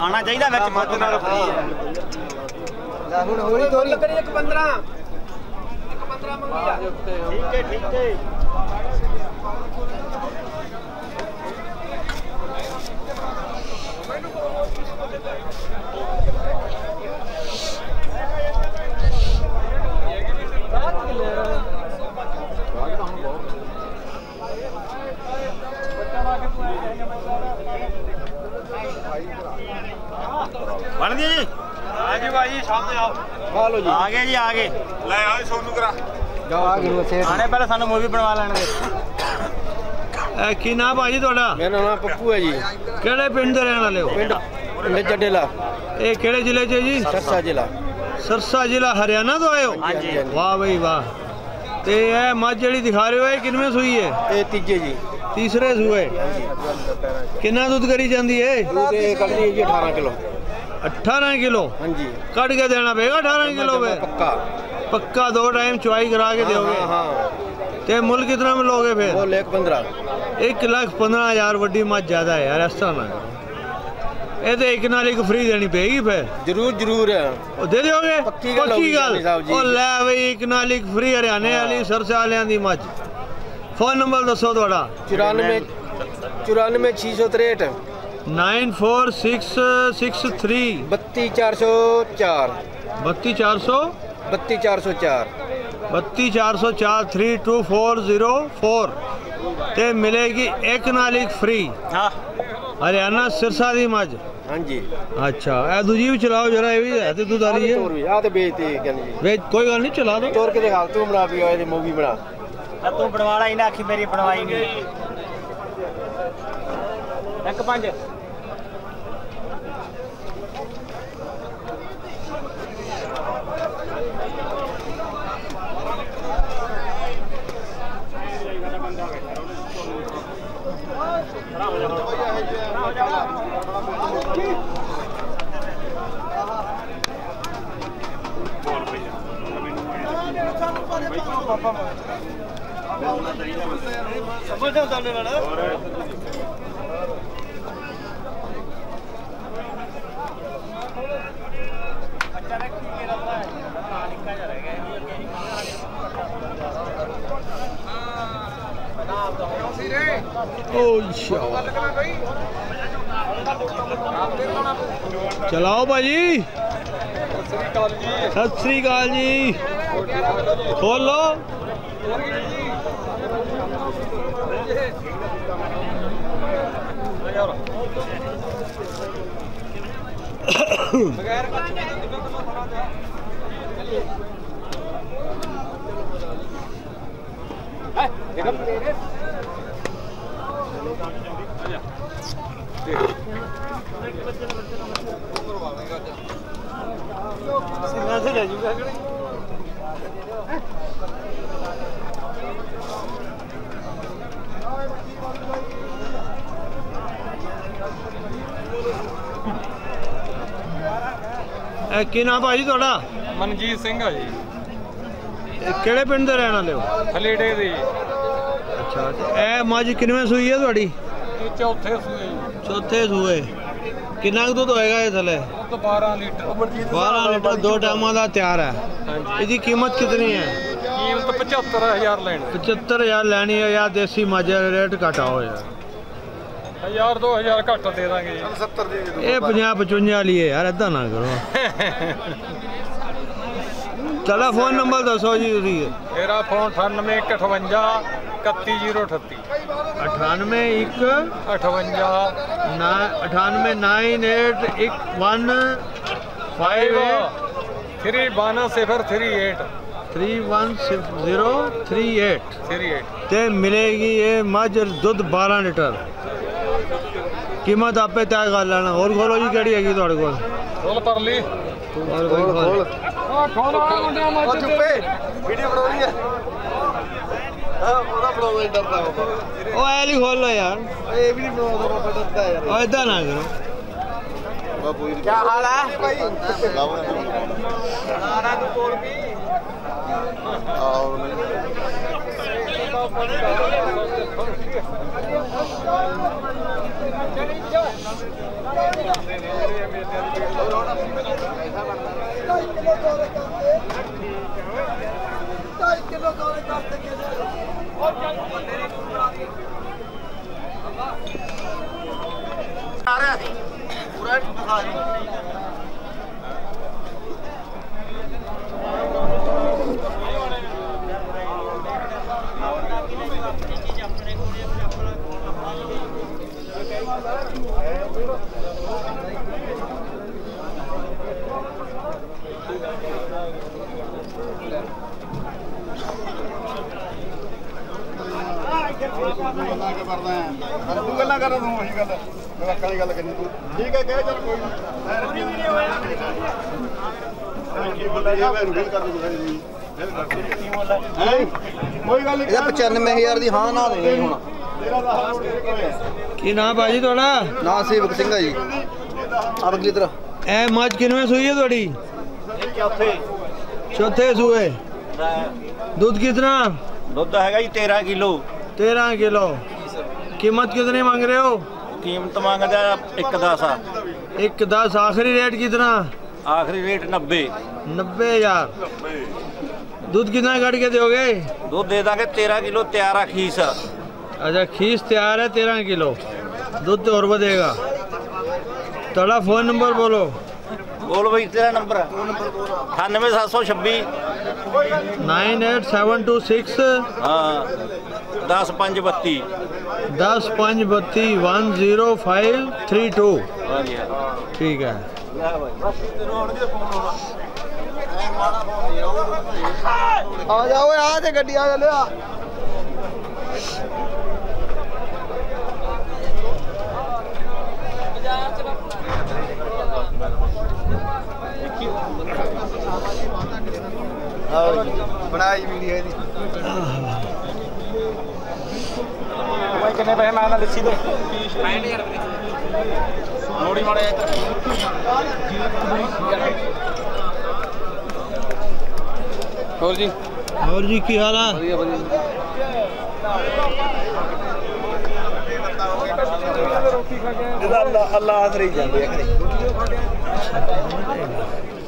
ਆਣਾ ਚਾਹੀਦਾ ਵਿੱਚ ਮੱਝ ਨਾਲ ਫਰੀ ਹੈ ਹੁਣ ਹੋਰੀ ਤੋਰੀ ਕਰੀ 115 ਮੰਗੀ ਆ ਠੀਕ ਹੈ बन गई जी हाँ जी भाई सामने आओ लो जी आ गए जी आ गए ਲੈ ਆਓ ਸੋਨੂੰ ਕਰਾ जाओ आ गए सेठ आने पहले सानू मूवी बनवा लेने दे ਕੀ ਨਾਮ ਭਾਜੀ ਤੁਹਾਡਾ? मेरा नाम पप्पू है जी ਕਿਹੜੇ ਪਿੰਡ ਦੇ ਰਹਿਣ ਵਾਲੇ ਹੋ? पिंड जडेला ਇਹ ਕਿਹੜੇ ਜ਼ਿਲ੍ਹੇ 'ਚ ਹੈ ਜੀ? सरसा जिला ਸਰਸਾ ਜ਼ਿਲ੍ਹਾ ਹਰਿਆਣਾ ਤੋਂ ਆਏ ਹੋ? हाँ जी ਵਾਹ ਬਈ ਵਾਹ। ਤੇ ਇਹ ਮੱਝ ਜਿਹੜੀ ਦਿਖਾ ਰਹੇ ਹੋ ਇਹ ਕਿੰਨਵੇਂ ਸੂਈ ਹੈ? ये तीजे जी ਤੀਸਰੇ ਸੂਏ। ਕਿੰਨਾ ਦੁੱਧ ਕਰੀ ਜਾਂਦੀ ਹੈ? दूध कल दी जी 18 किलो 18 किलो हाँ जी ਕੱਢ ਕੇ ਦੇਣਾ ਪਏਗਾ 18 किलो पे पक्का पक्का 2 टाइम चुवाई करा के दोगे हाँ ते मुल कितना में लोगे फिर? वो 1,15 1,15,000 वड्डी मत ज्यादा है यार इस तरह ना करो। ये तो एक नाल एक फ्री देनी पेगी फिर जरूर जरूर है ਉਹ ਦੇ ਦਿਓਗੇ? ਪੱਕੀ ਗੱਲ ਪੱਕੀ ਗੱਲ। ਹੋਊਗੀ ਸਾਹਿਬ ਜੀ। ਉਹ ਲੈ ਬਈ ਇੱਕ ਨਾਲ ਇੱਕ ਫਰੀ ਹਰਿਆਣੇ ਵਾਲੀ ਸਰਸੇ ਵਾਲਿਆਂ ਦੀ ਮੱਝ। ਫੋਨ ਨੰਬਰ ਦੱਸੋ ਤੁਹਾਡਾ? 94 663 94663 32404 32400 32404 32404 32404 ਤੇ ਮਿਲੇਗੀ ਇੱਕ ਨਾਲ ਇੱਕ ਫਰੀ हाँ हरियाणा सिरसा दी मझ। हाँ जी अच्छा ए दूजी भी चलाओ जरा ये भी है ते दुधारी है तोर भी आ तो बेचते कहने जी वे कोई गल नहीं चला दो तोर के दिखा तू बना भी आए थे मूवी बना तू बनवाला ही ना आखी मेरी बनवाई नहीं एक पंज चलाओ भाजी सत श्री अकाल जी खोल लो ਕੀ ਨਾਮ ਭਾਜੀ ਤੁਹਾਡਾ? ਮਨਜੀਤ ਸਿੰਘ ਆ ਜੀ ਕਿਹੜੇ ਪਿੰਡ ਦੇ ਰਹਿਣ ਵਾਲੇ ਹੋ? ਥਲੇੜੇ ਦੇ ਅੱਛਾ ਤੇ ਇਹ ਮੱਝ ਕਿੰਨਵੇਂ ਸੂਈ ਹੈ ਤੁਹਾਡੀ? ਇਹ ਚੌਥੇ ਸੂਏ ਜੀ ਚੌਥੇ ਸੂਏ। ਕਿੰਨਾ ਕੁ ਦੁੱਧ ਹੋਏਗਾ ਇਹ ਥੱਲੇ? ਉਹ ਤੋਂ 12 ਲੀਟਰ 12 ਲੀਟਰ 2 ਟਾਈਮਾਂ ਦਾ ਤਿਆਰ ਹੈ। ਇਹਦੀ ਕੀਮਤ ਕਿਤਨੀ ਹੈ? ਕੀਮਤ 75000 ਲੈਣੀ 75000 ਲੈਣੀ ਹੈ ਜਾਂ ਦੇਸੀ ਮੱਝ ਰੇਟ ਘਟਾਓ ਯਾਰ 1000 2000 ਘੱਟ ਦੇ ਦਾਂਗੇ ਜੀ 70 ਦੇ ਇਹ 50 55 ਵਾਲੀ ਹੈ ਯਾਰ ਇਦਾਂ ਨਾ ਕਰੋ ਟੈਲੀਫੋਨ ਨੰਬਰ ਦੱਸੋ ਜੀ ਤੁਸੀਂ ਮੇਰਾ ਫੋਨ 9858 31038 9898 ਤੇ ਮਿਲੇਗੀ ਇਹ ਮੱਝ ਦੁੱਧ 12 ਲੀਟਰ कीमत आपे तय कर लेना और खोलो जी केड़ी हैगी ਤੁਹਾਡੇ ਕੋਲ खोल पर ली और कोई खोल चुप्पे वीडियो बना रही है हां पूरा ब्लॉग डरता है ओ ऐली खोल लो यार ये भी नहीं बनाता पापा डरता है यार ओ इधर ना करो बाबू क्या हाल है भाई नारा को बोल भी और चली जाओ ਨੇ ਜਿਹੜੇ ਮੇਲਿਆਂ ਦੀ ਆ ਰਿਹਾ ਸੀ ਪੂਰਾ ਦਿਖਾ ਦੇ ਤੂੰ ਗੱਲਾਂ ਕਰ ਤੂੰ ਉਹੀ ਗੱਲ ਜਵਾਕਾਂ ਦੀ ਗੱਲ ਕਰੀ ਤੂੰ ਠੀਕ ਹੈ ਕਹਿ ਚੱਲ ਕੋਈ ਕੋਈ ਗੱਲ ਨਹੀਂ 95000 ਦੀ ਹਾਂ ਨਾ ਦੇਣੀ ਹੁਣ ਕੀ ਨਾਮ ਭਾਜੀ ਤੁਹਾਡਾ? ਨਾ ਸੇਵਕ ਸਿੰਘ ਆ ਜੀ ਅਗਲੀ ਤਰ੍ਹਾਂ ਇਹ ਮੱਝ ਕਿੰਨਵੇਂ ਸੂਈ ਹੈ ਤੁਹਾਡੀ? ਚੌਥੇ ਸੂਏ। दूध कितना? ਦੁੱਧ ਹੈਗਾ ਜੀ 13 ਕਿਲੋ। 13 किलो। कीमत कितनी मांग रहे हो? ਕੀਮਤ ਮੰਗਦਾ 1.10 ਆ। 1.10। आखिरी रेट कितना? ਆਖਰੀ ਰੇਟ 90। 90,000। दूध कितना काट के दोगे? ਦੁੱਧ ਦੇ ਦਾਂਗੇ 13 ਕਿਲੋ ਤਿਆਰ ਆ ਖੀਸ। अच्छा खीस तैयार है 13 किलो। दूध तो और बढ़ेगा। थोड़ा फोन नंबर बोलो। ਬੋਲ ਬਈ ਤੇਰਾ ਨੰਬਰ 98726 98726 ਹਾਂ 10532 10,532 10532। ਹਾਂਜੀ ठीक है। ਆ ਜਾ ਓਏ ਆ ਤੇ ਗੱਡੀ ਆ ਜਾ ਲਿਆ ਬਣਾਈ ਵੀਡੀਓ ਇਹਦੀ ਭਾਈ ਕਿੰਨੇ ਪੈਸੇ ਮੈਂ ਨਾ ਲੱਸੀ ਦੋ ਲੋੜੀ ਮਾੜੇ ਹੋਰ ਜੀ और जी की हाल है? ਵਧੀਆ ਵਧੀਆ ਰੋਟੀ ਖਾ ਕੇ ਅੱਲਾ ਆਸਰੇ ਜਾਂਦੇ ਆ ਘਰੇ